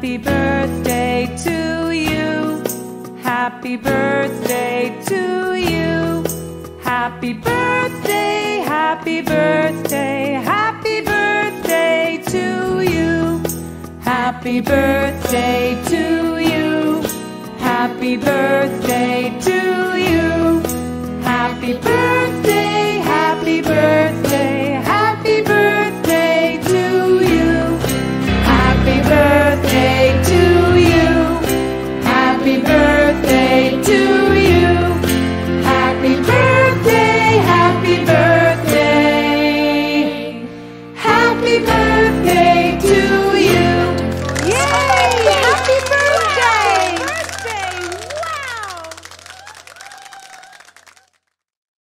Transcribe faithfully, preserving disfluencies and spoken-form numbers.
Happy birthday to you. Happy birthday to you. Happy birthday, happy birthday, happy birthday to you. Happy birthday to you. Happy birthday to you. Happy birthday, happy birthday.